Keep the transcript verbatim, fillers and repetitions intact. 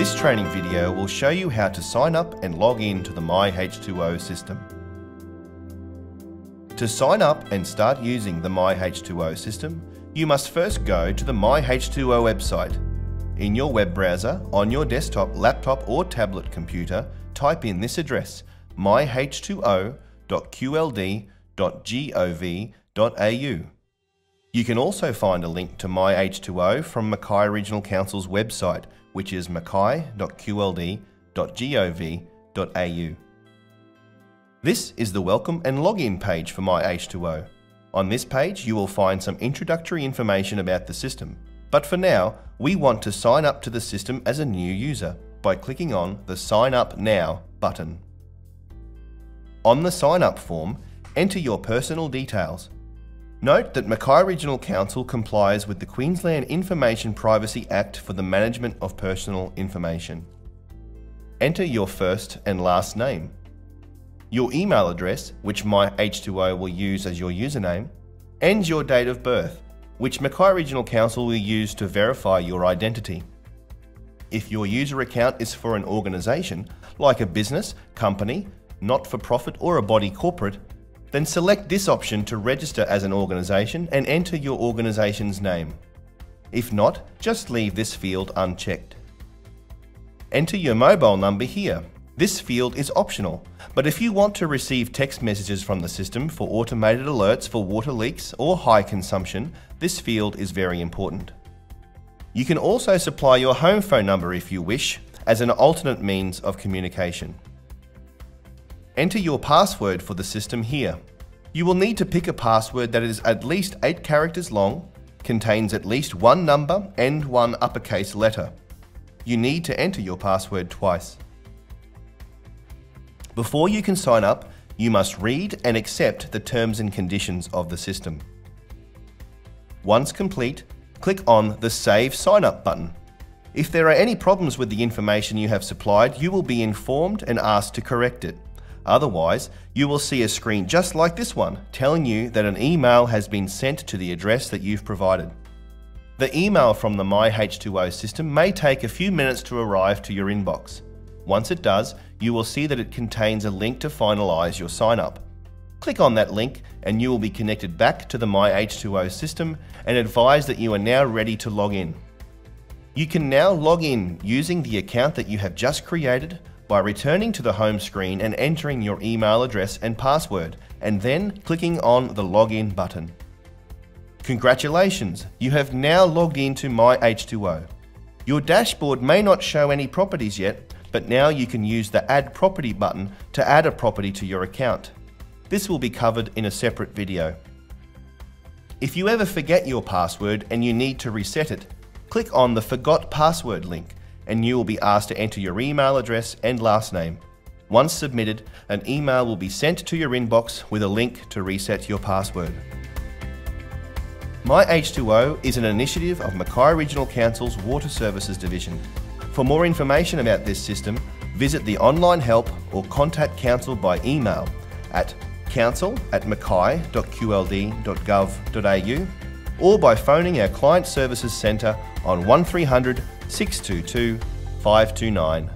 This training video will show you how to sign up and log in to the My H two O system. To sign up and start using the My H two O system, you must first go to the My H two O website. In your web browser, on your desktop, laptop or tablet computer, type in this address, my h two o dot q l d dot gov dot a u. You can also find a link to My H two O from Mackay Regional Council's website, which is mackay dot q l d dot gov dot a u. This is the welcome and login page for My H two O. On this page, you will find some introductory information about the system. But for now, we want to sign up to the system as a new user by clicking on the Sign Up Now button. On the sign up form, enter your personal details. Note that Mackay Regional Council complies with the Queensland Information Privacy Act for the management of personal information. Enter your first and last name, your email address, which My H two O will use as your username, and your date of birth, which Mackay Regional Council will use to verify your identity. If your user account is for an organisation, like a business, company, not-for-profit or a body corporate, then select this option to register as an organisation and enter your organisation's name. If not, just leave this field unchecked. Enter your mobile number here. This field is optional, but if you want to receive text messages from the system for automated alerts for water leaks or high consumption, this field is very important. You can also supply your home phone number if you wish, as an alternate means of communication. Enter your password for the system here. You will need to pick a password that is at least eight characters long, contains at least one number and one uppercase letter. You need to enter your password twice. Before you can sign up, you must read and accept the terms and conditions of the system. Once complete, click on the Save Sign Up button. If there are any problems with the information you have supplied, you will be informed and asked to correct it. Otherwise, you will see a screen just like this one, telling you that an email has been sent to the address that you've provided. The email from the My H two O system may take a few minutes to arrive to your inbox. Once it does, you will see that it contains a link to finalise your sign up. Click on that link and you will be connected back to the My H two O system and advised that you are now ready to log in. You can now log in using the account that you have just created by returning to the home screen and entering your email address and password, and then clicking on the Login button. Congratulations, you have now logged into My H two O. Your dashboard may not show any properties yet, but now you can use the Add Property button to add a property to your account. This will be covered in a separate video. If you ever forget your password and you need to reset it, click on the Forgot Password link and you will be asked to enter your email address and last name. Once submitted, an email will be sent to your inbox with a link to reset your password. My H two O is an initiative of Mackay Regional Council's Water Services Division. For more information about this system, visit the online help or contact Council by email at council at mackay dot q l d dot gov dot a u or by phoning our Client Services Centre on one three hundred, six two two, five two nine.